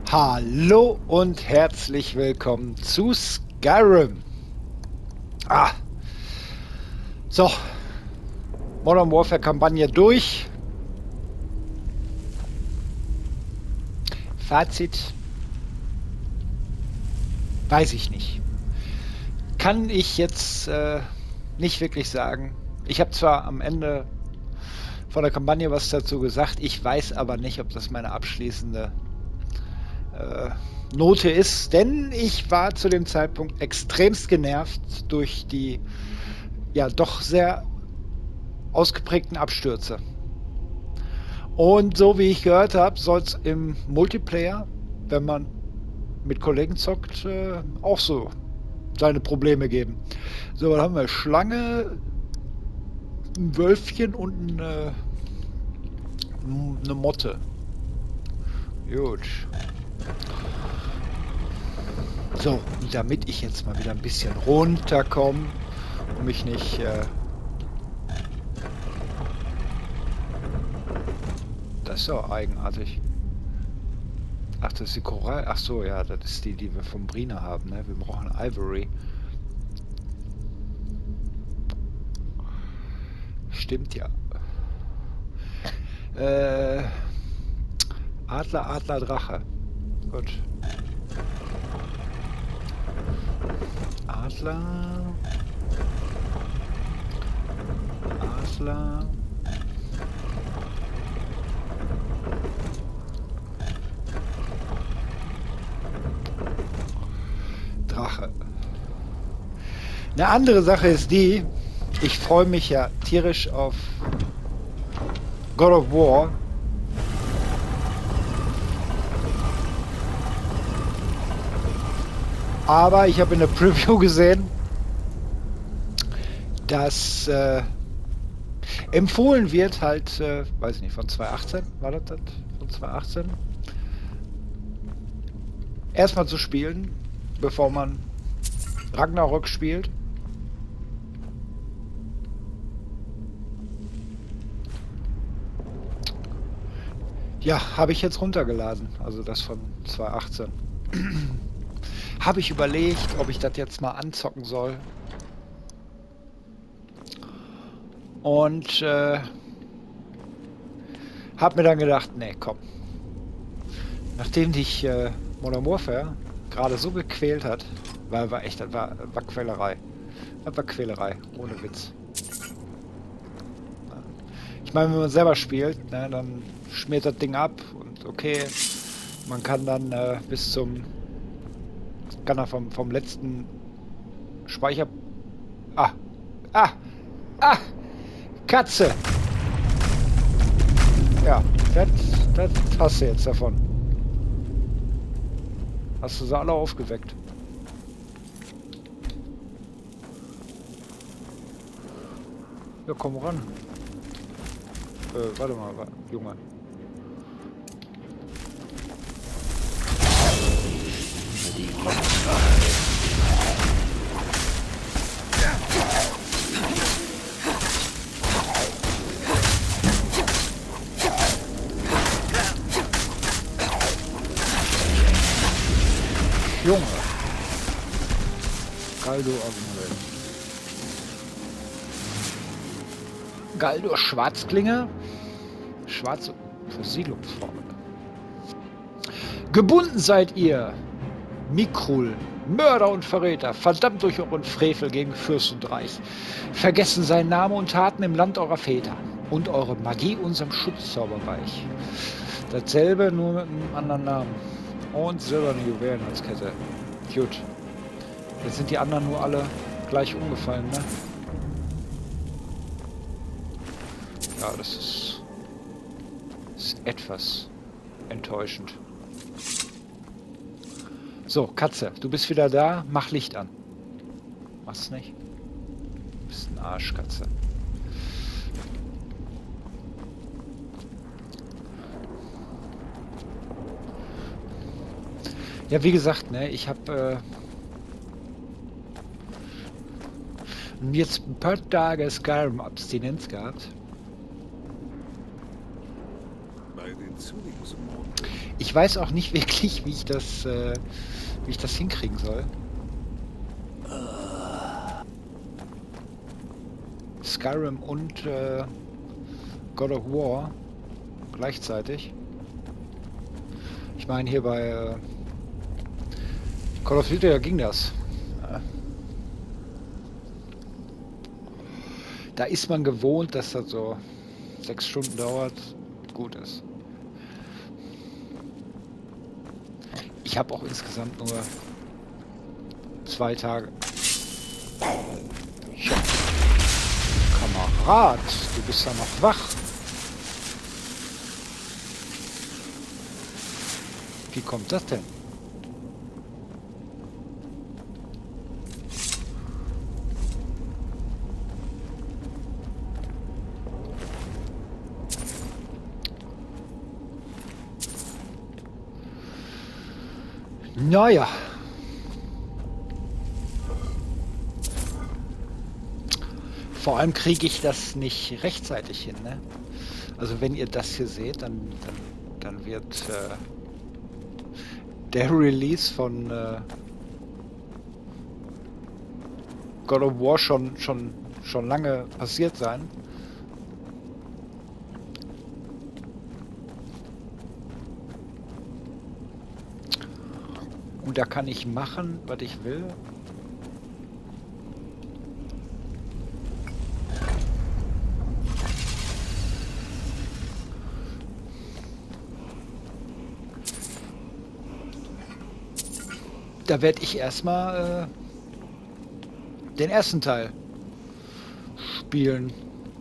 Hallo und herzlich willkommen zu Skyrim. Ah, so, Modern Warfare Kampagne durch. Fazit, weiß ich nicht. Kann ich jetzt nicht wirklich sagen. Ich habe zwar am Ende von der Kampagne was dazu gesagt, ich weiß aber nicht, ob das meine abschließende Note ist, denn ich war zu dem Zeitpunkt extremst genervt durch die ja doch sehr ausgeprägten Abstürze. Und so wie ich gehört habe, soll es im Multiplayer, wenn man mit Kollegen zockt, auch so seine Probleme geben. So, dann haben wir Schlange, ein Wölfchen und eine Motte. Gut. So, und damit ich jetzt mal wieder ein bisschen runterkomme und mich nicht das ist ja eigenartig. Ach, das ist die Korall. Ach so, ja, das ist die, die wir vom Brina haben, ne? Wir brauchen Ivory. Stimmt ja. Adler, Adler, Drache. Gut. Adler. Adler. Drache. Eine andere Sache ist die, ich freue mich ja tierisch auf God of War. Aber ich habe in der Preview gesehen, dass empfohlen wird halt, weiß ich nicht, von 2018, war das von 2018? Erstmal zu spielen, bevor man Ragnarök spielt. Ja, habe ich jetzt runtergeladen, also das von 2018. Habe ich überlegt, ob ich das jetzt mal anzocken soll. Und habe mir dann gedacht, nee, komm. Nachdem dich Modern Warfare gerade so gequält hat, war echt, das war Quälerei. Das war Quälerei, ohne Witz. Ich meine, wenn man selber spielt, ne, dann schmiert das Ding ab und okay, man kann dann bis zum vom letzten Speicher... Ah! Ah! Ah! Katze! Ja, das hast du jetzt davon. Hast du sie alle aufgeweckt? Ja, komm ran. Warte mal, Junge. Junge. Galdo Argument. Galdo Schwarzklinge. Schwarze Versiegelungsformel. Gebunden seid ihr, Mikrul, Mörder und Verräter, verdammt durch euren Frevel gegen Fürst und Reich. Vergessen seinen Namen und Taten im Land eurer Väter und eure Magie unserem Schutzzauberreich. Dasselbe, nur mit einem anderen Namen. Und silberne Juwelen als Kette. Gut. Jetzt sind die anderen nur alle gleich umgefallen, ne? Ja, das ist etwas enttäuschend. So, Katze, du bist wieder da. Mach Licht an. Mach's nicht? Du bist ein Arsch, Katze. Ja, wie gesagt, ne, ich habe jetzt ein paar Tage Skyrim-Abstinenz gehabt. Bei den Ich weiß auch nicht wirklich, wie ich das hinkriegen soll. Skyrim und God of War gleichzeitig. Ich meine, hier bei Call of Duty, da ging das. Da ist man gewohnt, dass das so 6 Stunden dauert. Gut ist. Ich habe auch insgesamt nur 2 Tage. Ja. Kamerad, du bist ja noch wach. Wie kommt das denn? Naja. Vor allem kriege ich das nicht rechtzeitig hin, ne? Also wenn ihr das hier seht, dann wird der Release von God of War schon lange passiert sein. Und da kann ich machen, was ich will. Da werde ich erstmal den ersten Teil spielen.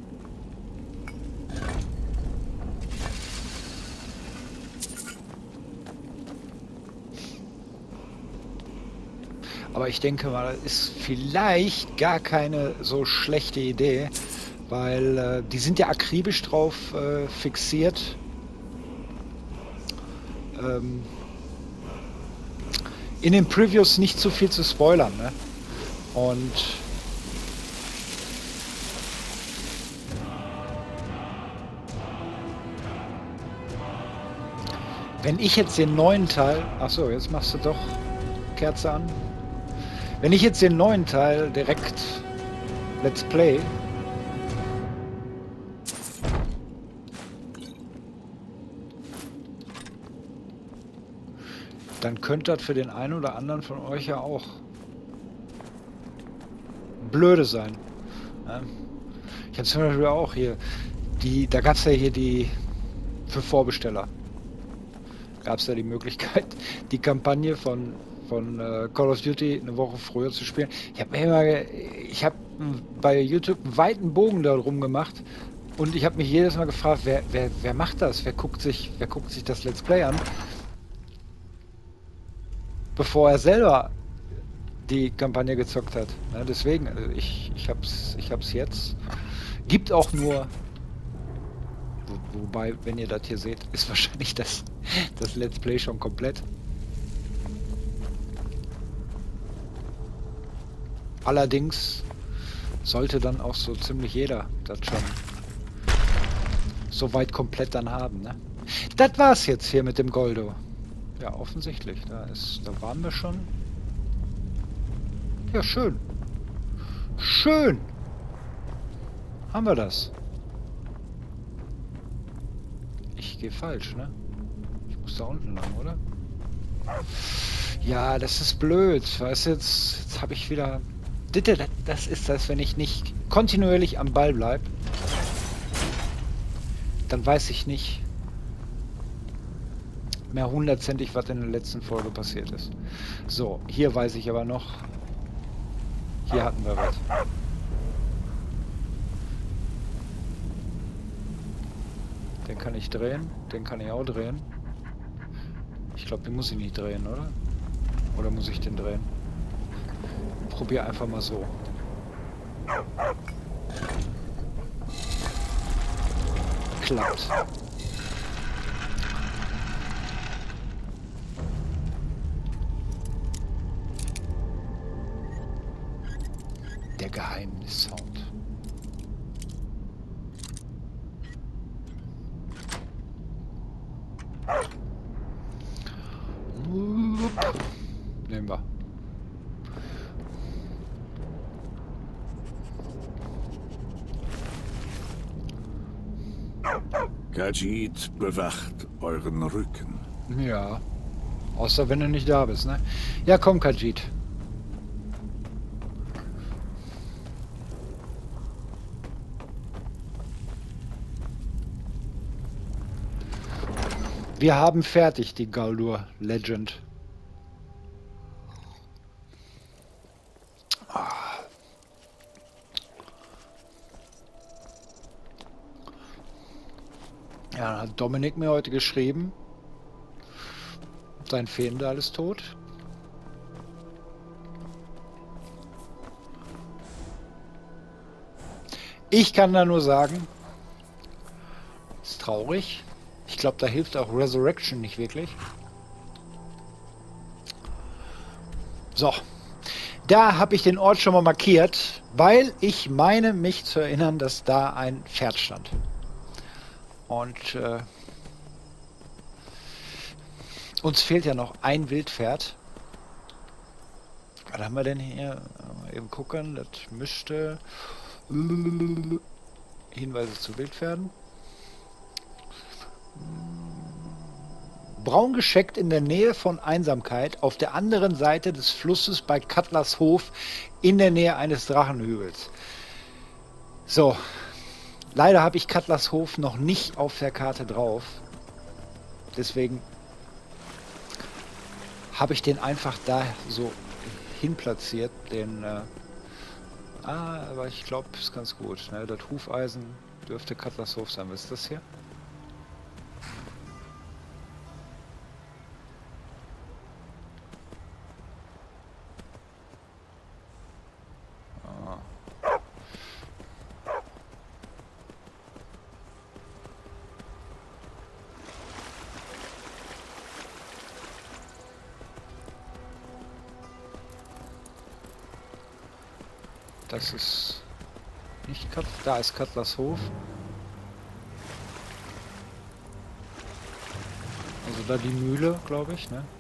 Aber ich denke mal, das ist vielleicht gar keine so schlechte Idee, weil die sind ja akribisch drauf fixiert. In den Previews nicht zu viel zu spoilern, ne? Und wenn ich jetzt den neuen Teil... Achso, jetzt machst du doch Kerze an. Wenn ich jetzt den neuen Teil direkt Let's Play... dann könnte das für den einen oder anderen von euch ja auch blöde sein. Ja? Ich habe zum Beispiel auch hier, da gab es ja hier die, für Vorbesteller, gab es ja die Möglichkeit, die Kampagne von Call of Duty eine Woche früher zu spielen. Ich habe bei YouTube einen weiten Bogen darum gemacht und ich habe mich jedes Mal gefragt, wer macht das? Wer guckt sich das Let's Play an? Bevor er selber die Kampagne gezockt hat. Ja, deswegen, also ich hab's jetzt. Gibt auch nur, wobei, wenn ihr das hier seht, ist wahrscheinlich das Let's Play schon komplett. Allerdings sollte dann auch so ziemlich jeder das schon so weit komplett dann haben, ne? Das war's jetzt hier mit dem Goldo. Ja, offensichtlich. Da waren wir schon. Ja, schön. Schön. Haben wir das. Ich gehe falsch, ne? Ich muss da unten lang, oder? Ja, das ist blöd. Weißt du, jetzt habe ich wieder... Das ist das, wenn ich nicht kontinuierlich am Ball bleibe. Dann weiß ich nicht mehr hundertprozentig, was in der letzten Folge passiert ist. So, hier weiß ich aber noch, hier hatten wir was. Den kann ich drehen, den kann ich auch drehen. Ich glaube, den muss ich nicht drehen, oder? Oder muss ich den drehen? Probier einfach mal so. Klappt. Der Geheimnis-Sound. Nehmen wir. Khajiit bewacht euren Rücken. Ja. Außer wenn du nicht da bist, ne? Ja, komm, Khajiit. Wir haben fertig die Galdur Legend. Ja, dann hat Dominik mir heute geschrieben. Sein Fehler ist tot. Ich kann da nur sagen, ist traurig. Ich glaube, da hilft auch Resurrection nicht wirklich. So, da habe ich den Ort schon mal markiert, weil ich meine, mich zu erinnern, dass da ein Pferd stand. Und uns fehlt ja noch ein Wildpferd. Was haben wir denn hier? Mal eben gucken, das müsste Hinweise zu Wildpferden. Braun gescheckt in der Nähe von Einsamkeit, auf der anderen Seite des Flusses bei Cutlers Hof, in der Nähe eines Drachenhügels. So, leider habe ich Cutlers Hof noch nicht auf der Karte drauf. Deswegen habe ich den einfach da so hin platziert. Den, aber ich glaube, ist ganz gut. Ne? Das Hufeisen dürfte Cutlers Hof sein. Was ist das hier? Das ist nicht Cut. Da ist Cutlers Hof. Also da die Mühle, glaube ich, ne?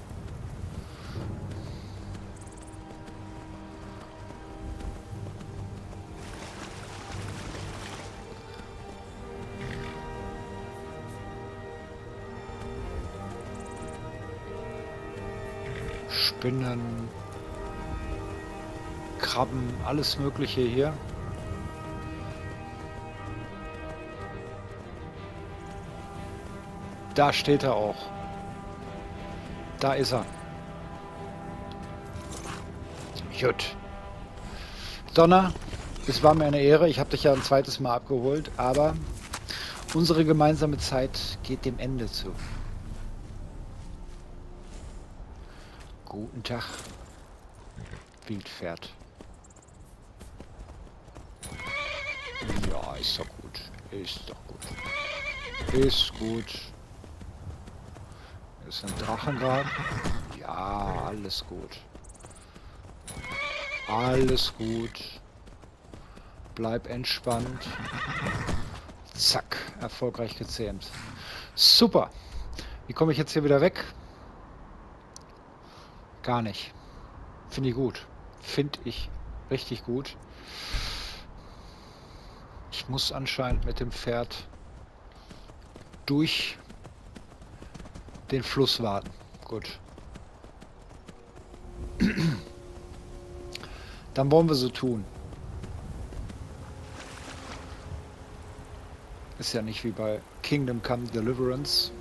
Spinnen, Krabben, alles Mögliche hier. Da steht er auch. Da ist er. Gut. Donner, es war mir eine Ehre. Ich habe dich ja ein zweites Mal abgeholt, aber unsere gemeinsame Zeit geht dem Ende zu. Guten Tag, Wildpferd. Ja, ist doch gut. Ist doch gut. Ist gut. Ist ein Drachenrad. Ja, alles gut. Alles gut. Bleib entspannt. Zack, erfolgreich gezähmt. Super. Wie komme ich jetzt hier wieder weg? Gar nicht. Finde ich gut. Finde ich richtig gut. Ich muss anscheinend mit dem Pferd durch den Fluss warten. Gut. Dann wollen wir so tun. Ist ja nicht wie bei Kingdom Come Deliverance.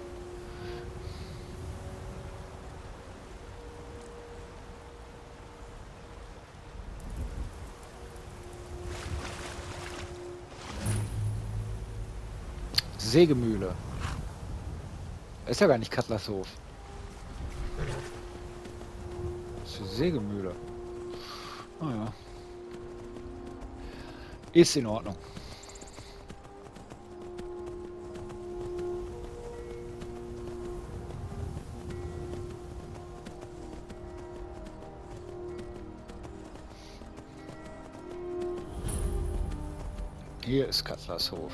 Sägemühle. Ist ja gar nicht Cutlers Hof. Das ist eine Sägemühle. Naja. Ist in Ordnung. Hier ist Cutlers Hof.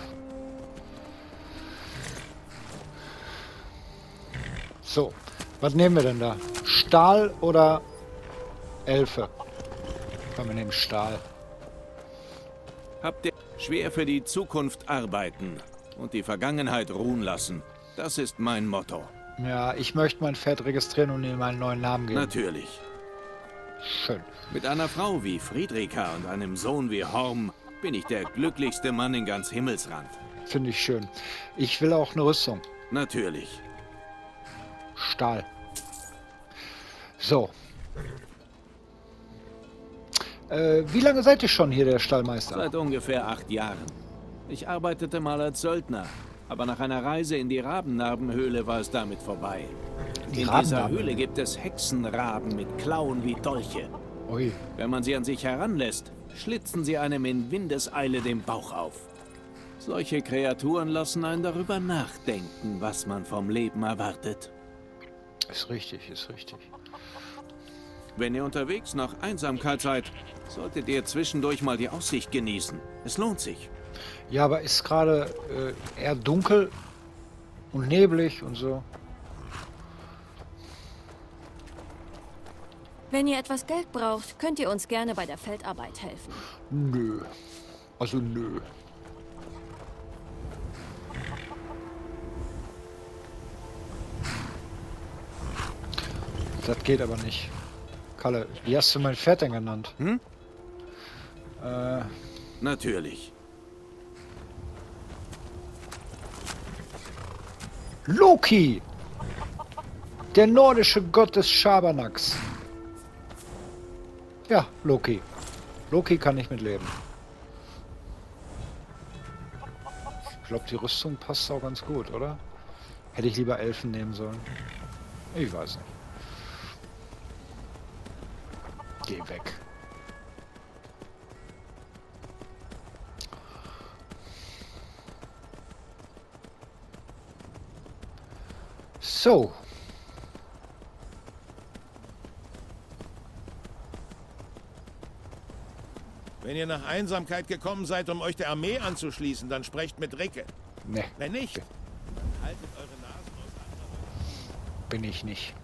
So, was nehmen wir denn da? Stahl oder Elfe? Komm, wir nehmen Stahl. Habt ihr schwer für die Zukunft arbeiten und die Vergangenheit ruhen lassen? Das ist mein Motto. Ja, ich möchte mein Pferd registrieren und ihm einen neuen Namen geben. Natürlich. Schön. Mit einer Frau wie Friedrika und einem Sohn wie Horm bin ich der glücklichste Mann in ganz Himmelsrand. Finde ich schön. Ich will auch eine Rüstung. Natürlich. Stahl. So. Wie lange seid ihr schon hier der Stallmeister? Seit ungefähr 8 Jahren. Ich arbeitete mal als Söldner, aber nach einer Reise in die Rabennarbenhöhle war es damit vorbei. In dieser Höhle gibt es Hexenraben mit Klauen wie Dolche. Ui. Wenn man sie an sich heranlässt, schlitzen sie einem in Windeseile den Bauch auf. Solche Kreaturen lassen einen darüber nachdenken, was man vom Leben erwartet. Ist richtig, ist richtig. Wenn ihr unterwegs nach Einsamkeit seid, solltet ihr zwischendurch mal die Aussicht genießen. Es lohnt sich. Ja, aber ist gerade eher dunkel und neblig und so. Wenn ihr etwas Geld braucht, könnt ihr uns gerne bei der Feldarbeit helfen. Nö. Also nö. Das geht aber nicht. Kalle, wie hast du mein Pferd denn genannt? Hm? Natürlich. Loki! Der nordische Gott des Schabernacks. Ja, Loki. Loki kann ich mitleben. Ich glaube, die Rüstung passt auch ganz gut, oder? Hätte ich lieber Elfen nehmen sollen. Ich weiß nicht. Geh weg. So. Wenn ihr nach Einsamkeit gekommen seid, um euch der Armee anzuschließen, dann sprecht mit Ricke. Ne, Wenn nicht, dann haltet eure Nasen auseinander. bin ich nicht.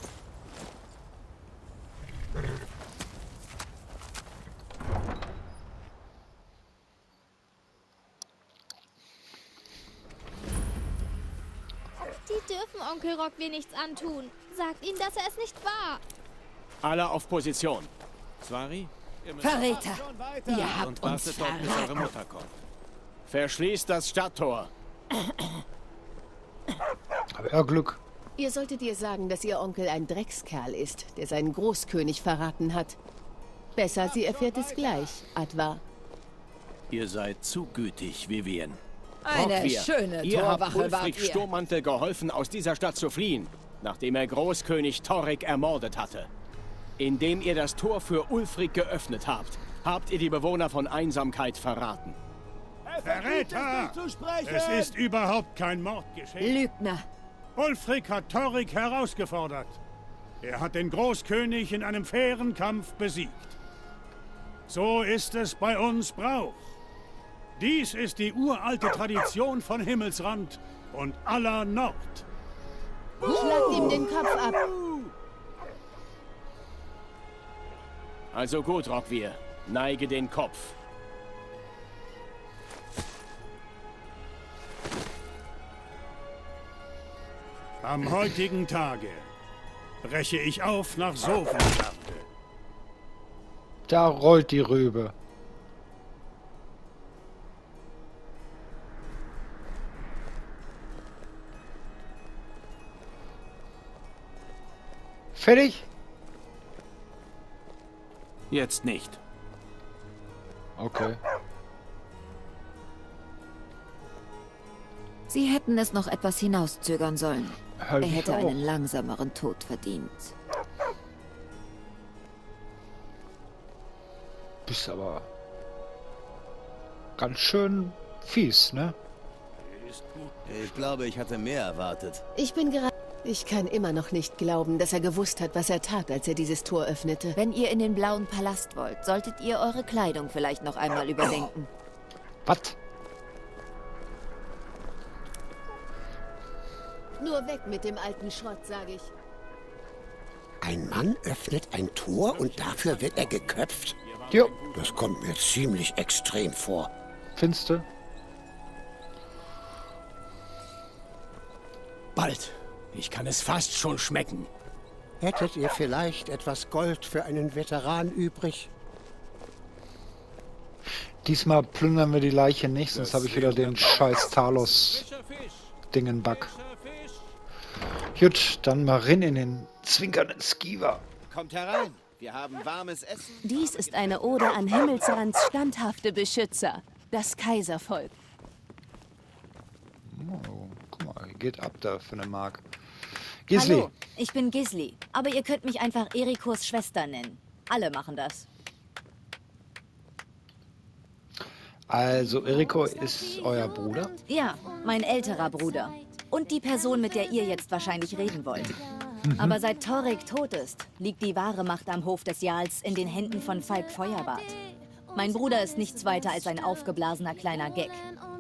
Die dürfen Onkel Rockwehr nichts antun. Sagt ihm, dass er es nicht war. Alle auf Position. Svari, ihr müsst Verräter! Ihr und habt uns wartet dort, bis eure verraten. Mutter kommt. Verschließt das Stadttor. Aber ja, Glück. Ihr solltet ihr sagen, dass ihr Onkel ein Dreckskerl ist, der seinen Großkönig verraten hat. Besser, sie erfährt es gleich, Advar. Ihr seid zu gütig, Vivien. Eine Rockwehr, schöne ihr habt Torwache wart Ulfric ihr. Sturmmantel geholfen, aus dieser Stadt zu fliehen, nachdem er Großkönig Torrik ermordet hatte. Indem ihr das Tor für Ulfric geöffnet habt, habt ihr die Bewohner von Einsamkeit verraten. Verräter! Es ist überhaupt kein Mord geschehen. Lügner. Ulfric hat Torrik herausgefordert. Er hat den Großkönig in einem fairen Kampf besiegt. So ist es bei uns Brauch. Dies ist die uralte Tradition von Himmelsrand und aller Nord. Schlagt ihm den Kopf ab. Also gut, Rockwehr, neige den Kopf. Am heutigen Tage breche ich auf nach Sovngarde. Da rollt die Rübe. Fertig? Jetzt nicht. Okay. Sie hätten es noch etwas hinauszögern sollen. Halt Er ich hätte auch. einen langsameren Tod verdient. Bist aber ganz schön fies, ne? Ich glaube, ich hatte mehr erwartet. Ich kann immer noch nicht glauben, dass er gewusst hat, was er tat, als er dieses Tor öffnete. Wenn ihr in den blauen Palast wollt, solltet ihr eure Kleidung vielleicht noch einmal überdenken. Was? Nur weg mit dem alten Schrott, sage ich. Ein Mann öffnet ein Tor und dafür wird er geköpft? Jo. Das kommt mir ziemlich extrem vor. Findest du? Bald. Ich kann es fast schon schmecken. Hättet ihr vielleicht etwas Gold für einen Veteran übrig? Diesmal plündern wir die Leiche nicht, sonst habe ich wieder den scheiß Talos-Dingenbug. Gut, dann mal rein in den zwinkernden Skiver. Kommt herein. Wir haben warmes Essen. Dies ist eine Ode an Himmelsrands standhafte Beschützer, das Kaiservolk. Oh, guck mal, geht ab da für eine Mark. Gisli. Hallo, ich bin Gisli, aber ihr könnt mich einfach Erikos Schwester nennen. Alle machen das. Also, Eriko ist euer Bruder? Ja, mein älterer Bruder. Und die Person, mit der ihr jetzt wahrscheinlich reden wollt. Aber seit Torrik tot ist, liegt die wahre Macht am Hof des Jarls in den Händen von Falk Feuerbart. Mein Bruder ist nichts weiter als ein aufgeblasener kleiner Gag.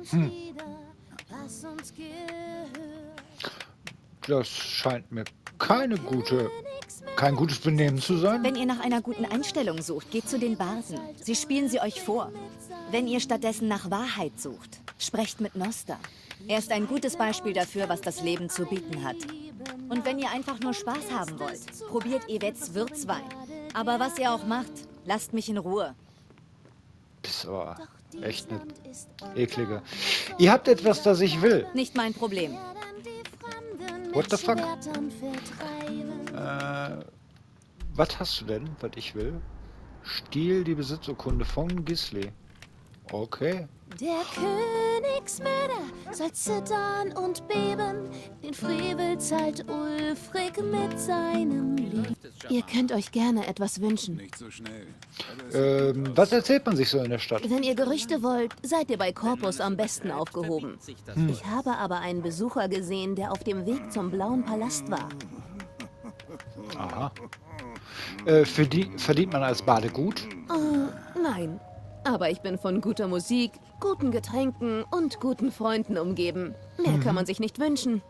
Das scheint mir kein gutes Benehmen zu sein. Wenn ihr nach einer guten Einstellung sucht, geht zu den Barden. Sie spielen sie euch vor. Wenn ihr stattdessen nach Wahrheit sucht, sprecht mit Noster. Er ist ein gutes Beispiel dafür, was das Leben zu bieten hat. Und wenn ihr einfach nur Spaß haben wollt, probiert Yvettes Würzwein. Aber was ihr auch macht, lasst mich in Ruhe. Das war echt eine eklige. Ihr habt etwas, das ich will. Nicht mein Problem. What the fuck? Was hast du denn, was ich will? Stiehl die Besitzurkunde von Gisli. Okay. Der Königsmörder soll zittern und beben, den Frevel zahlt Ulfric mit seinem Leben. Ihr könnt euch gerne etwas wünschen. Nicht so schnell. Was erzählt man sich so in der Stadt? Wenn ihr Gerüchte wollt, seid ihr bei Corpus am besten aufgehoben. Ich habe aber einen Besucher gesehen, der auf dem Weg zum Blauen Palast war. Aha. Verdient man als Bade gut? Nein. Aber ich bin von guter Musik, guten Getränken und guten Freunden umgeben. Mehr kann man sich nicht wünschen.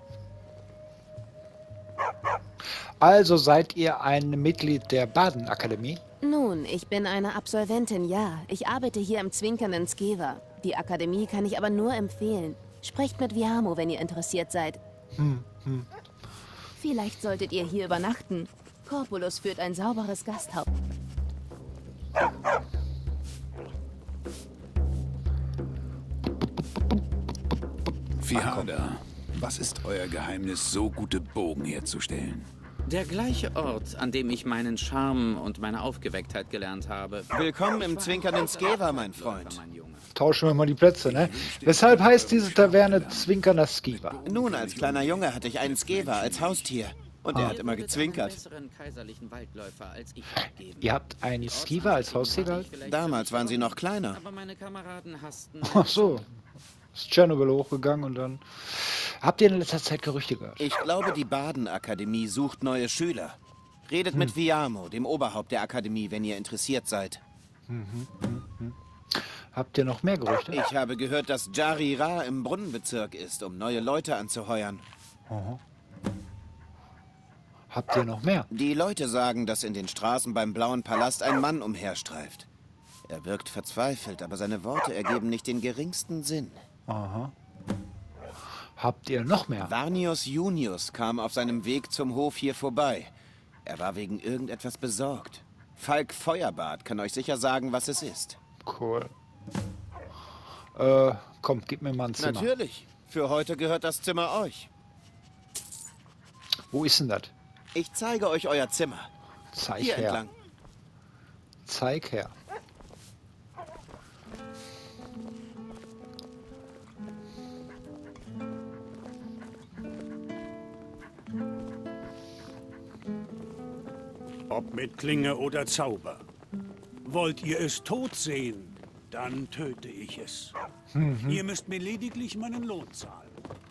Also seid ihr ein Mitglied der Badenakademie? Nun, ich bin eine Absolventin, ja. Ich arbeite hier im zwinkernden Skewer. Die Akademie kann ich aber nur empfehlen. Sprecht mit Viamo, wenn ihr interessiert seid. Vielleicht solltet ihr hier übernachten. Corpulus führt ein sauberes Gasthaus. Fiada, was ist euer Geheimnis, so gute Bogen herzustellen? Der gleiche Ort, an dem ich meinen Charme und meine Aufgewecktheit gelernt habe. Willkommen im zwinkernden Skewer, mein Freund. Tauschen wir mal die Plätze, ne? Weshalb heißt diese Taverne Zwinkernder Skewer? Nun, als kleiner Junge hatte ich einen Skewer als Haustier. Und er hat immer gezwinkert. Ihr habt einen Skewer als Haustier gehabt? Damals waren sie noch kleiner. Ach so. Ist Tschernobyl hochgegangen und dann... Habt ihr in letzter Zeit Gerüchte gehört? Ich glaube, die Badenakademie sucht neue Schüler. Redet mit Viamo, dem Oberhaupt der Akademie, wenn ihr interessiert seid. Habt ihr noch mehr Gerüchte? Ich habe gehört, dass Jari Ra im Brunnenbezirk ist, um neue Leute anzuheuern. Habt ihr noch mehr? Die Leute sagen, dass in den Straßen beim Blauen Palast ein Mann umherstreift. Er wirkt verzweifelt, aber seine Worte ergeben nicht den geringsten Sinn. Aha. Habt ihr noch mehr? Varnius Junius kam auf seinem Weg zum Hof hier vorbei. Er war wegen irgendetwas besorgt. Falk Feuerbart kann euch sicher sagen, was es ist. Cool. Komm, gib mir mal ein Zimmer. Natürlich. Für heute gehört das Zimmer euch. Wo ist denn das? Ich zeige euch euer Zimmer. Zeig hier her. Entlang. Zeig her. Ob mit Klinge oder Zauber. Wollt ihr es tot sehen, dann töte ich es. Ihr müsst mir lediglich meinen Lohn zahlen.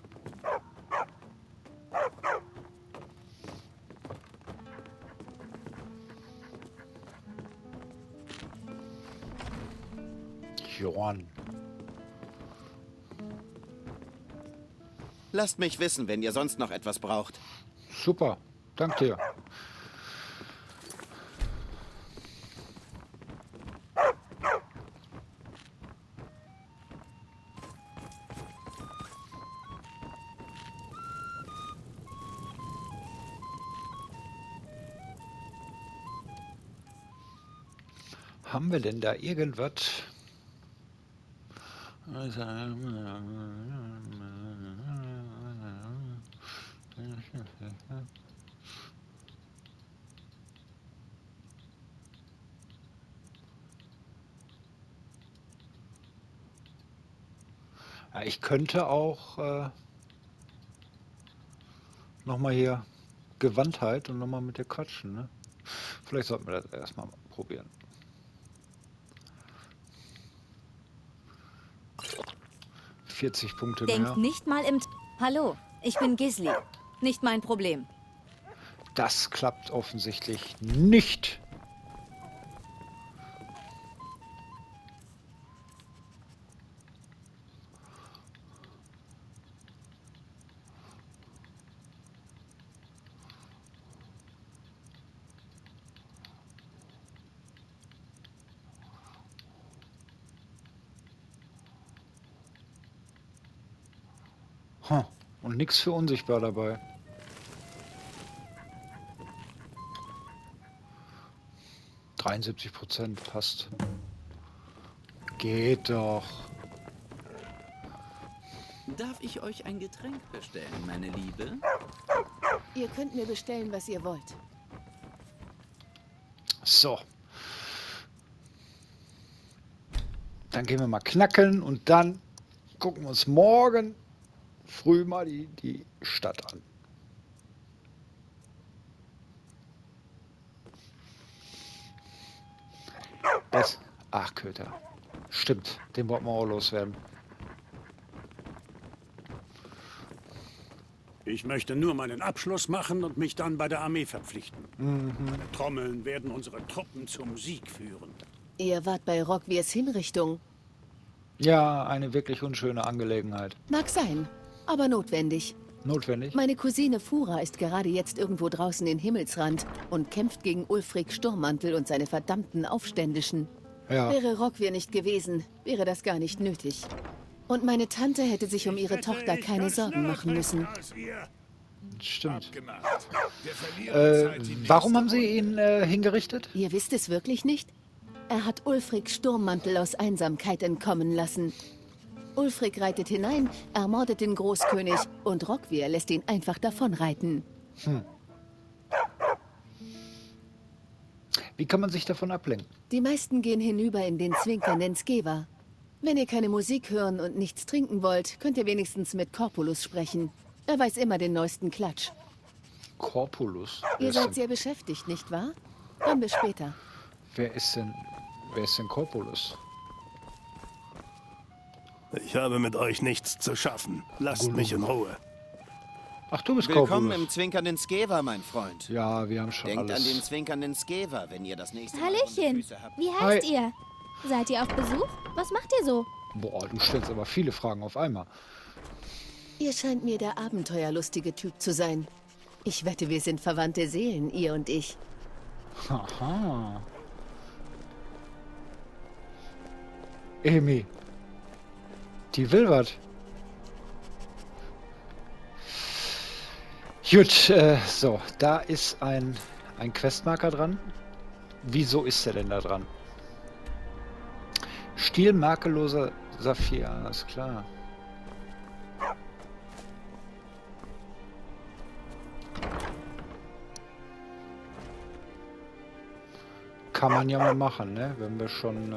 Johann. Lasst mich wissen, wenn ihr sonst noch etwas braucht. Super, danke dir. Haben wir denn da irgendwas? Ja, ich könnte auch nochmal hier Gewandtheit und nochmal mit dir quatschen, ne? Vielleicht sollten wir das erstmal probieren. Punkte mehr. Denkt nicht mal im... Hallo, ich bin Gisli. Nicht mein Problem. Das klappt offensichtlich nicht. Und nichts für unsichtbar dabei. %, passt. Geht doch. Darf ich euch ein Getränk bestellen, meine Liebe? Ihr könnt mir bestellen, was ihr wollt. So. Dann gehen wir mal knacken und dann gucken wir uns morgen früh mal die Stadt an. Ach, Köter. Stimmt, den wollten wir auch loswerden. Ich möchte nur meinen Abschluss machen und mich dann bei der Armee verpflichten. Meine Trommeln werden unsere Truppen zum Sieg führen. Ihr wart bei Rockwirs Hinrichtung. Ja, eine wirklich unschöne Angelegenheit. Mag sein, aber notwendig. Notwendig? Meine Cousine Fura ist gerade jetzt irgendwo draußen in Himmelsrand und kämpft gegen Ulfric Sturmmantel und seine verdammten Aufständischen. Ja. Wäre Rockwir nicht gewesen, wäre das gar nicht nötig. Und meine Tante hätte sich um ihre Tochter keine Sorgen machen müssen. Stimmt. Warum haben sie ihn hingerichtet? Ihr wisst es wirklich nicht? Er hat Ulfric Sturmmantel aus Einsamkeit entkommen lassen. Ulfric reitet hinein, ermordet den Großkönig und Rockwir lässt ihn einfach davonreiten. Wie kann man sich davon ablenken? Die meisten gehen hinüber in den zwinkernden Skeva. Wenn ihr keine Musik hören und nichts trinken wollt, könnt ihr wenigstens mit Corpulus sprechen. Er weiß immer den neuesten Klatsch. Corpulus? Ihr seid sehr beschäftigt, nicht wahr? Dann bis später. Wer ist denn Corpulus? Ich habe mit euch nichts zu schaffen. Lasst mich in Ruhe. Ach, du bist Willkommen Corpulus. im zwinkernden Skeva, mein Freund. Ja, wir haben schon Denkt alles. an den zwinkernden Skeva, wenn ihr das nächste Mal Hallöchen. runde Füße habt. Wie heißt ihr? Seid ihr auf Besuch? Was macht ihr so? Boah, du stellst aber viele Fragen auf einmal. Ihr scheint mir der abenteuerlustige Typ zu sein. Ich wette, wir sind verwandte Seelen, ihr und ich. Haha. Emi. Die will was. Gut, so, da ist ein Questmarker dran. Wieso ist der denn da dran? Stiel makelloser Saphir, alles klar. Kann man ja mal machen, ne? Wenn wir schon...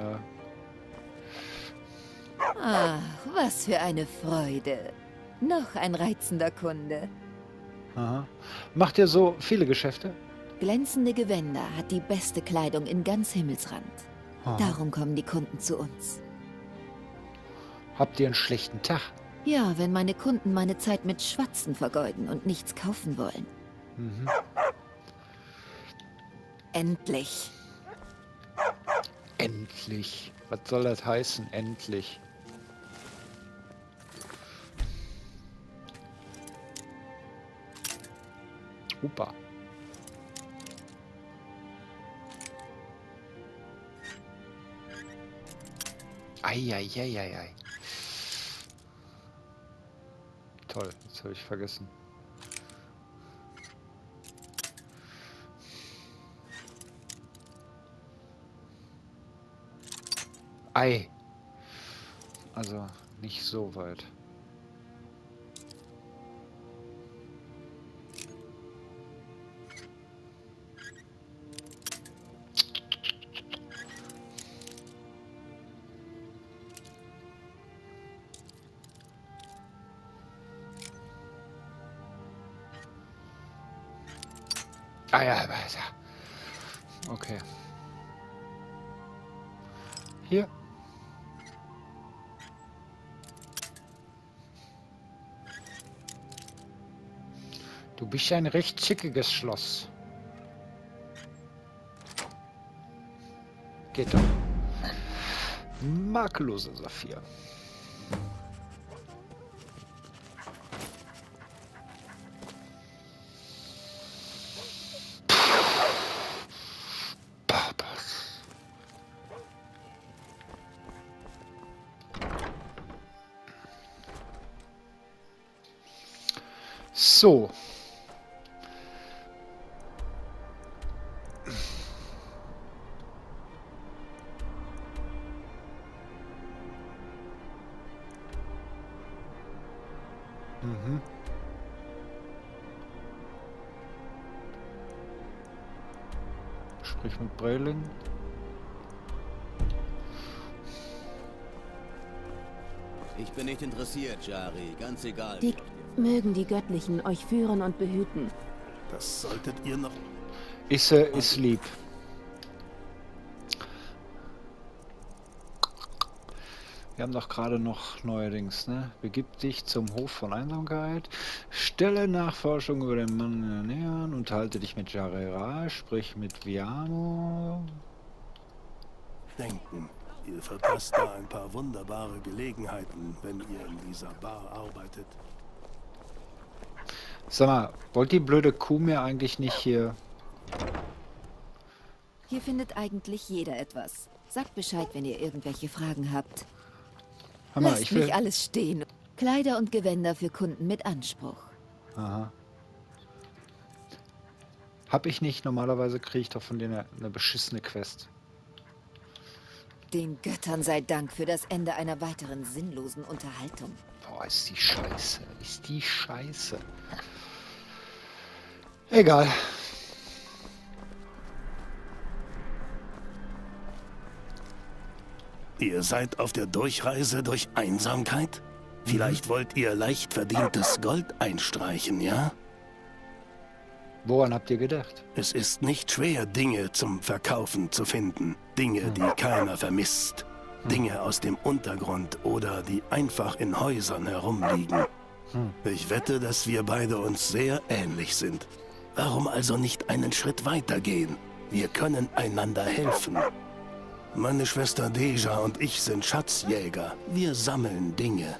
Ach, was für eine Freude. Noch ein reizender Kunde. Aha. Macht ihr so viele Geschäfte? Glänzende Gewänder hat die beste Kleidung in ganz Himmelsrand. Aha. Darum kommen die Kunden zu uns. Habt ihr einen schlechten Tag? Ja, wenn meine Kunden meine Zeit mit Schwatzen vergeuden und nichts kaufen wollen. Mhm. Endlich. Endlich. Was soll das heißen? Endlich. Super. Eieieiei. Toll, das habe ich vergessen. Ei. Also nicht so weit. Ah ja, weiter. Okay. Hier. Du bist ein recht schickiges Schloss. Geht doch. Makelloser Saphir. So. Mhm. Sprich mit Breilin. Ich bin nicht interessiert, Jari. Ganz egal. Mögen die Göttlichen euch führen und behüten. Das solltet ihr noch... Ist lieb. Wir haben doch gerade noch neuerdings, ne? Begib dich zum Hof von Einsamkeit, stelle Nachforschung über den Mann nähern, unterhalte dich mit Jarera, sprich mit Viamo. Denken. Ihr verpasst da ein paar wunderbare Gelegenheiten, wenn ihr in dieser Bar arbeitet. Sag mal, wollt die blöde Kuh mir eigentlich nicht hier... Hier findet eigentlich jeder etwas. Sagt Bescheid, wenn ihr irgendwelche Fragen habt. Hammer, Lasst mich alles stehen. Kleider und Gewänder für Kunden mit Anspruch. Aha. Hab ich nicht. Normalerweise kriege ich doch von denen eine beschissene Quest. Den Göttern sei Dank für das Ende einer weiteren sinnlosen Unterhaltung. Boah, ist die scheiße. Ist die scheiße. Egal. Ihr seid auf der Durchreise durch Einsamkeit? Vielleicht wollt ihr leicht verdientes Gold einstreichen, ja? Woran habt ihr gedacht? Es ist nicht schwer, Dinge zum Verkaufen zu finden. Dinge, die keiner vermisst. Dinge aus dem Untergrund oder die einfach in Häusern herumliegen. Ich wette, dass wir beide uns sehr ähnlich sind. Warum also nicht einen Schritt weiter gehen? Wir können einander helfen. Meine Schwester Deja und ich sind Schatzjäger. Wir sammeln Dinge.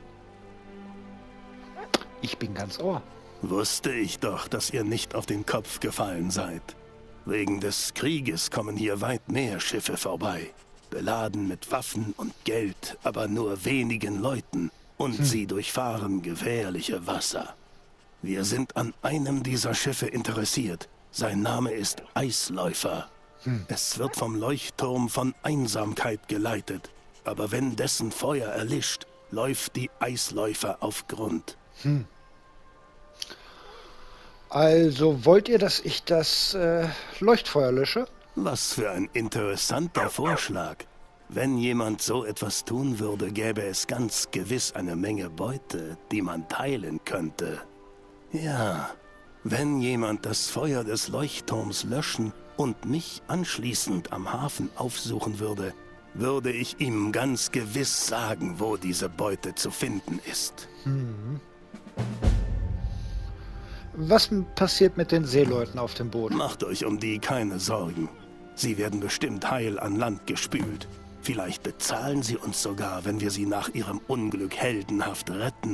Ich bin ganz Ohr. Wusste ich doch, dass ihr nicht auf den Kopf gefallen seid. Wegen des Krieges kommen hier weit mehr Schiffe vorbei. Beladen mit Waffen und Geld, aber nur wenigen Leuten. Und sie durchfahren gefährliche Wasser. Wir sind an einem dieser Schiffe interessiert. Sein Name ist Eisläufer. Es wird vom Leuchtturm von Einsamkeit geleitet. Aber wenn dessen Feuer erlischt, läuft die Eisläufer auf Grund. Also wollt ihr, dass ich das Leuchtfeuer lösche? Was für ein interessanter Vorschlag. Wenn jemand so etwas tun würde, gäbe es ganz gewiss eine Menge Beute, die man teilen könnte. Ja, wenn jemand das Feuer des Leuchtturms löschen und mich anschließend am Hafen aufsuchen würde, würde ich ihm ganz gewiss sagen, wo diese Beute zu finden ist. Was passiert mit den Seeleuten auf dem Boot? Macht euch um die keine Sorgen. Sie werden bestimmt heil an Land gespült. Vielleicht bezahlen sie uns sogar, wenn wir sie nach ihrem Unglück heldenhaft retten.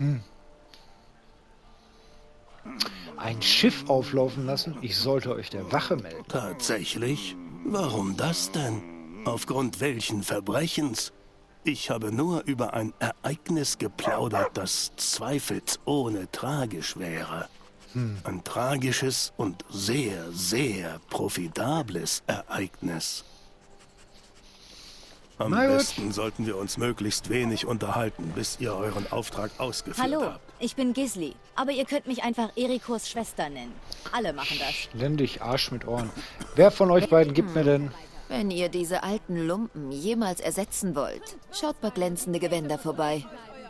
Ein Schiff auflaufen lassen? Ich sollte euch der Wache melden. Tatsächlich? Warum das denn? Aufgrund welchen Verbrechens? Ich habe nur über ein Ereignis geplaudert, das zweifelsohne tragisch wäre. Ein tragisches und sehr, sehr profitables Ereignis. Am besten sollten wir uns möglichst wenig unterhalten, bis ihr euren Auftrag ausgeführt Hallo, habt. ich bin Gisli, aber ihr könnt mich einfach Erikos Schwester nennen. Alle machen das. Ständig Arsch mit Ohren. Wer von euch beiden gibt mir denn... Wenn ihr diese alten Lumpen jemals ersetzen wollt, schaut bei glänzende Gewänder vorbei.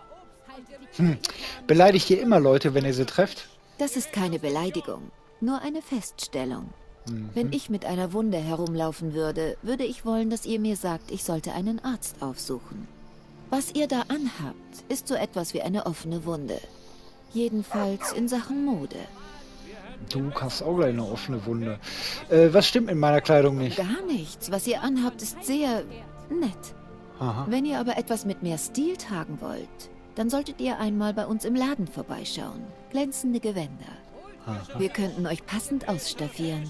Beleidigt ihr immer Leute, wenn ihr sie trefft? Das ist keine Beleidigung, nur eine Feststellung. Wenn ich mit einer Wunde herumlaufen würde, würde ich wollen, dass ihr mir sagt, ich sollte einen Arzt aufsuchen. Was ihr da anhabt, ist so etwas wie eine offene Wunde. Jedenfalls in Sachen Mode. Du hast auch gleich eine offene Wunde. Was stimmt in meiner Kleidung nicht? Gar nichts. Was ihr anhabt, ist sehr nett. Aha. Wenn ihr aber etwas mit mehr Stil tragen wollt, dann solltet ihr einmal bei uns im Laden vorbeischauen. Glänzende Gewänder. Aha. Wir könnten euch passend ausstaffieren.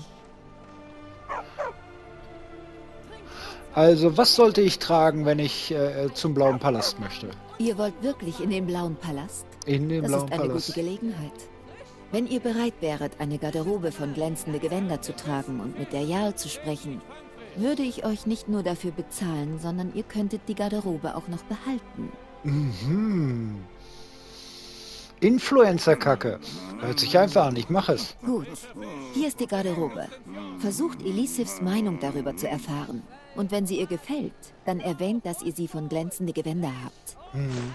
Also, was sollte ich tragen, wenn ich zum Blauen Palast möchte? Ihr wollt wirklich in den Blauen Palast? In den Blauen Das ist eine Palast. gute Gelegenheit. Wenn ihr bereit wäret, eine Garderobe von glänzende Gewänder zu tragen und mit der Jarl zu sprechen, würde ich euch nicht nur dafür bezahlen, sondern ihr könntet die Garderobe auch noch behalten. Mhm. Influencer-Kacke. Hört sich einfach an, ich mache es. Gut, hier ist die Garderobe. Versucht Elisivs Meinung darüber zu erfahren. Und wenn sie ihr gefällt, dann erwähnt, dass ihr sie von glänzende Gewänder habt. Mhm.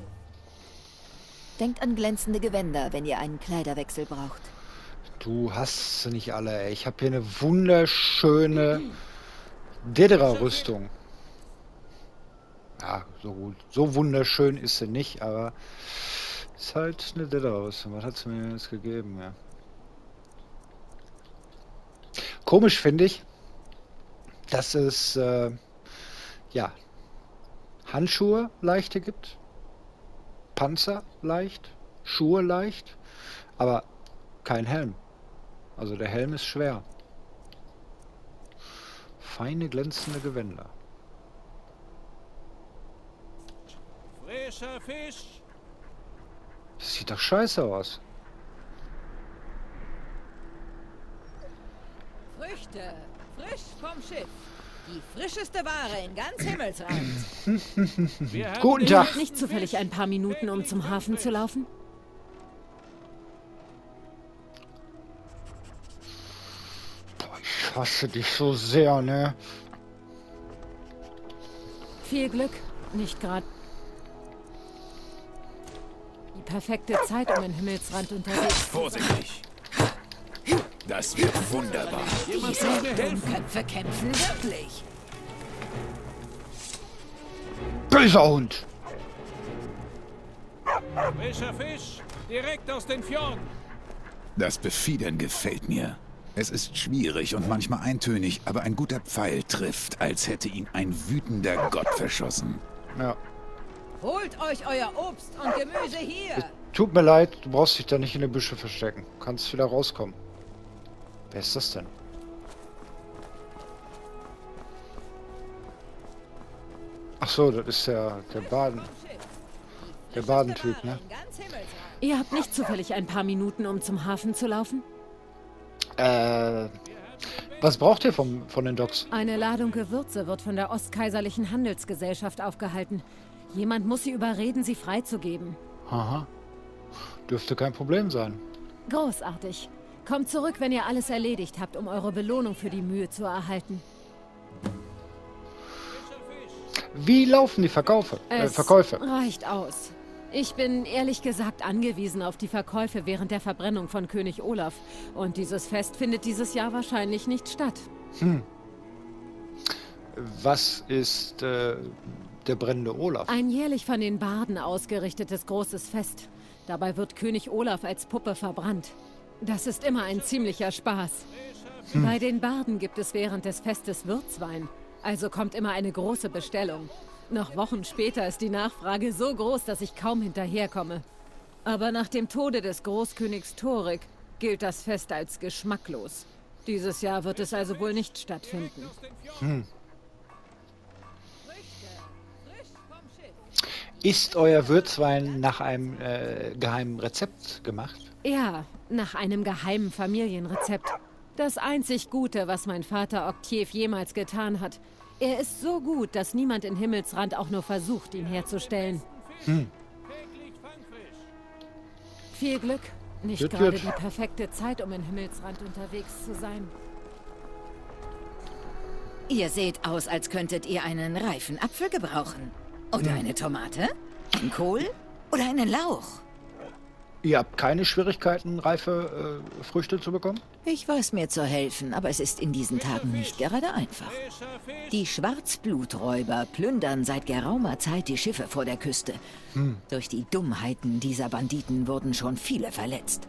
Denkt an glänzende Gewänder, wenn ihr einen Kleiderwechsel braucht. Du hast sie nicht alle, ey. Ich habe hier eine wunderschöne Dedra-Rüstung. Ja, so wunderschön ist sie nicht, aber ist halt eine Dedra-Rüstung. Was hat sie mir jetzt gegeben, ja? Komisch finde ich, dass es ja, Handschuhe leichte gibt, Panzer leicht, Schuhe leicht, aber kein Helm. Also der Helm ist schwer. Feine glänzende Gewänder. Frischer Fisch. Das sieht doch scheiße aus. Früchte, frisch vom Schiff. Die frischeste Ware in ganz Himmelsrand. Guten Tag. Nicht zufällig ein paar Minuten, um zum Hafen zu laufen? Boah, ich hasse dich so sehr, ne? Viel Glück, nicht gerade die perfekte Zeit, um den Himmelsrand unterwegs zu sein. Vorsichtig! Das wird wunderbar. Diese Dummköpfe kämpfen wirklich. Böser Hund! Frischer Fisch, direkt aus den Fjorden. Das Befiedern gefällt mir. Es ist schwierig und manchmal eintönig, aber ein guter Pfeil trifft, als hätte ihn ein wütender Gott verschossen. Ja. Holt euch euer Obst und Gemüse hier. Tut mir leid, du brauchst dich da nicht in den Büsche verstecken. Du kannst wieder rauskommen. Wer ist das denn? Ach so, das ist der Badentyp, ne? Ihr habt nicht zufällig ein paar Minuten, um zum Hafen zu laufen? Was braucht ihr von den Docks? Eine Ladung Gewürze wird von der Ostkaiserlichen Handelsgesellschaft aufgehalten. Jemand muss sie überreden, sie freizugeben. Aha. Dürfte kein Problem sein. Großartig. Kommt zurück, wenn ihr alles erledigt habt, um eure Belohnung für die Mühe zu erhalten. Wie laufen die Verkäufe? Reicht aus. Ich bin ehrlich gesagt angewiesen auf die Verkäufe während der Verbrennung von König Olaf. Und dieses Fest findet dieses Jahr wahrscheinlich nicht statt. Was ist der brennende Olaf? Ein jährlich von den Barden ausgerichtetes großes Fest. Dabei wird König Olaf als Puppe verbrannt. Das ist immer ein ziemlicher Spaß. Bei den Barden gibt es während des Festes Würzwein. Also kommt immer eine große Bestellung. Noch Wochen später ist die Nachfrage so groß, dass ich kaum hinterherkomme. Aber nach dem Tode des Großkönigs Thorik gilt das Fest als geschmacklos. Dieses Jahr wird es also wohl nicht stattfinden. Ist euer Würzwein nach einem geheimen Rezept gemacht? Ja, nach einem geheimen Familienrezept. Das einzig Gute, was mein Vater Octave jemals getan hat. Er ist so gut, dass niemand in Himmelsrand auch nur versucht, ihn herzustellen. Viel Glück. Nicht gerade die perfekte Zeit, um in Himmelsrand unterwegs zu sein. Ihr seht aus, als könntet ihr einen reifen Apfel gebrauchen. Oder eine Tomate, ein Kohl oder einen Lauch. Ihr habt keine Schwierigkeiten, reife Früchte zu bekommen? Ich weiß mir zu helfen, aber es ist in diesen Tagen nicht gerade einfach. Die Schwarzbluträuber plündern seit geraumer Zeit die Schiffe vor der Küste. Durch die Dummheiten dieser Banditen wurden schon viele verletzt.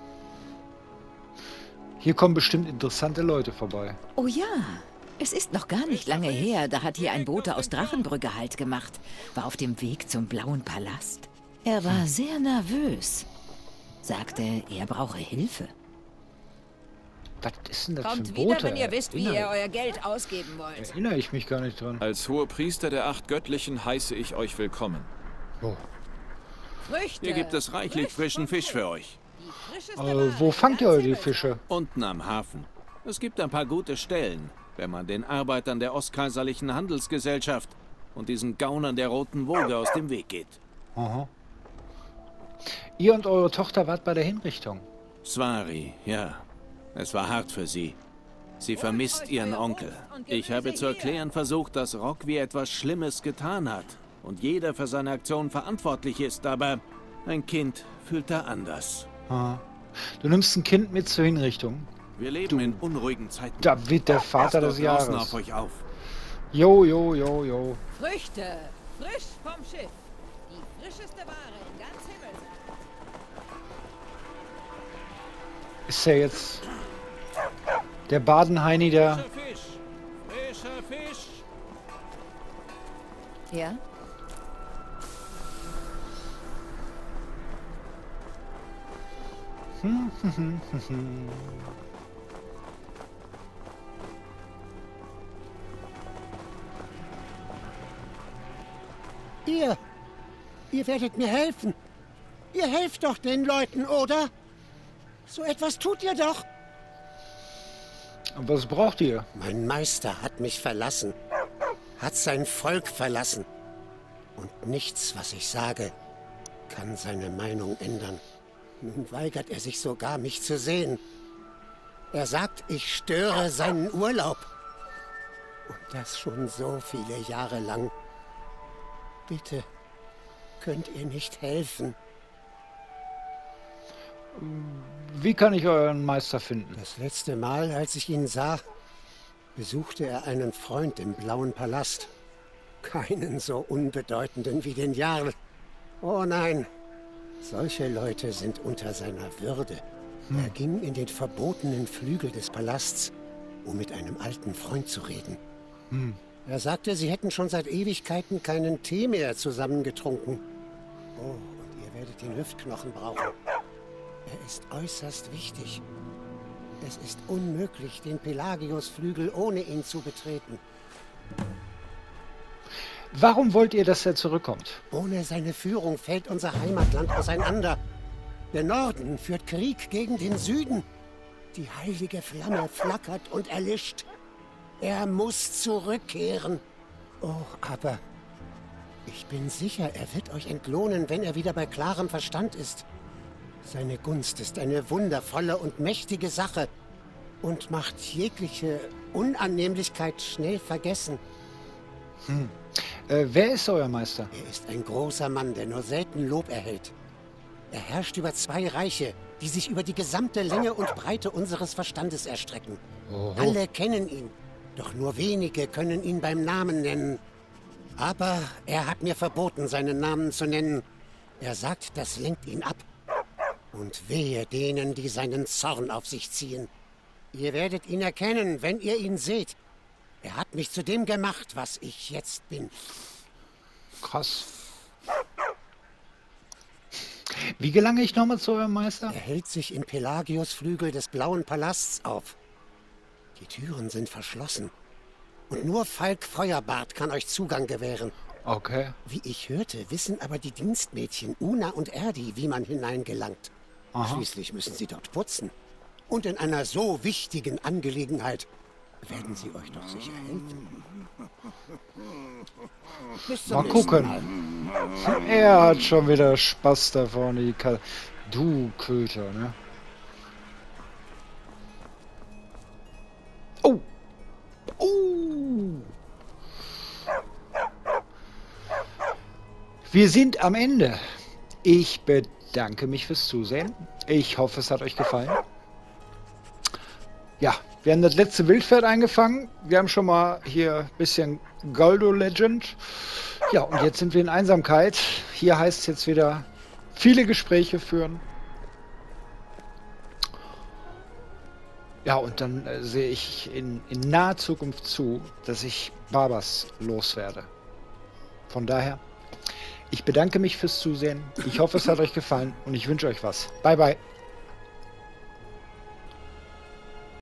Hier kommen bestimmt interessante Leute vorbei. Oh ja, es ist noch gar nicht lange her, da hat hier ein Bote aus Drachenbrücke Halt gemacht, war auf dem Weg zum Blauen Palast. Er war sehr nervös. Sagte, er brauche Hilfe. Was ist denn das Kommt für ein Bote? wieder, wenn ihr wisst, wie ihr euer Geld ausgeben wollt. Erinnere ich mich gar nicht dran. Als Hohepriester der 8 Göttlichen heiße ich euch willkommen. Oh. Früchte. Hier gibt es reichlich frischen Fisch für euch. Wo fangt ihr die Fische? Unten am Hafen. Es gibt ein paar gute Stellen, wenn man den Arbeitern der Ostkaiserlichen Handelsgesellschaft und diesen Gaunern der Roten Woge aus dem Weg geht. Aha. Ihr und eure Tochter wart bei der Hinrichtung. Svari, ja. Es war hart für sie. Sie vermisst ihren Onkel. Ich habe zu erklären versucht, dass Rockvi etwas Schlimmes getan hat und jeder für seine Aktion verantwortlich ist, aber ein Kind fühlt da anders. Aha. Du nimmst ein Kind mit zur Hinrichtung. Wir leben in unruhigen Zeiten. Da wird der Vater des Jahres. Auf euch auf. Jo, jo, jo, jo. Früchte, frisch vom Schiff. Die frischeste Ware in ganz Himmelsrand. Ist ja jetzt der Badenheini, der... Frischer Fisch. Frischer Fisch. Ja? Ihr werdet mir helfen. Ihr helft doch den Leuten, oder? So etwas tut ihr doch. Und was braucht ihr? Mein Meister hat mich verlassen. Hat sein Volk verlassen. Und nichts, was ich sage, kann seine Meinung ändern. Nun weigert er sich sogar, mich zu sehen. Er sagt, ich störe seinen Urlaub. Und das schon so viele Jahre lang. Bitte, könnt ihr nicht helfen? Wie kann ich euren Meister finden? Das letzte Mal, als ich ihn sah, besuchte er einen Freund im Blauen Palast. Keinen so unbedeutenden wie den Jarl. Oh nein, solche Leute sind unter seiner Würde. Er ging in den verbotenen Flügel des Palasts, um mit einem alten Freund zu reden. Er sagte, sie hätten schon seit Ewigkeiten keinen Tee mehr zusammengetrunken. Oh, und ihr werdet den Hüftknochen brauchen. Er ist äußerst wichtig. Es ist unmöglich, den Pelagius-Flügel ohne ihn zu betreten. Warum wollt ihr, dass er zurückkommt? Ohne seine Führung fällt unser Heimatland auseinander. Der Norden führt Krieg gegen den Süden. Die heilige Flamme flackert und erlischt. Er muss zurückkehren. Oh, aber ich bin sicher, er wird euch entlohnen, wenn er wieder bei klarem Verstand ist. Seine Gunst ist eine wundervolle und mächtige Sache und macht jegliche Unannehmlichkeit schnell vergessen. Wer ist euer Meister? Er ist ein großer Mann, der nur selten Lob erhält. Er herrscht über 2 Reiche, die sich über die gesamte Länge und Breite unseres Verstandes erstrecken. Oho. Alle kennen ihn, doch nur wenige können ihn beim Namen nennen. Aber er hat mir verboten, seinen Namen zu nennen. Er sagt, das lenkt ihn ab. Und wehe denen, die seinen Zorn auf sich ziehen. Ihr werdet ihn erkennen, wenn ihr ihn seht. Er hat mich zu dem gemacht, was ich jetzt bin. Krass. Wie gelange ich nochmal zu eurem Meister? Er hält sich im Pelagius-Flügel des Blauen Palasts auf. Die Türen sind verschlossen. Und nur Falk Feuerbart kann euch Zugang gewähren. Okay. Wie ich hörte, wissen aber die Dienstmädchen Una und Erdi, wie man hineingelangt. Aha. Schließlich müssen sie dort putzen. Und in einer so wichtigen Angelegenheit werden sie euch doch sicher helfen. Mal gucken. Er hat schon wieder Spaß da vorne. Du Köter, ne? Oh! Oh! Wir sind am Ende. Ich bedanke mich fürs Zusehen. Ich hoffe, es hat euch gefallen. Ja, wir haben das letzte Wildpferd eingefangen. Wir haben schon mal hier ein bisschen Goldo Legend. Ja, und jetzt sind wir in Einsamkeit. Hier heißt es jetzt wieder viele Gespräche führen. Ja, und dann sehe ich in naher Zukunft zu, dass ich Barbas loswerde. Von daher, ich bedanke mich fürs Zusehen. Ich hoffe, es hat euch gefallen und ich wünsche euch was. Bye, bye.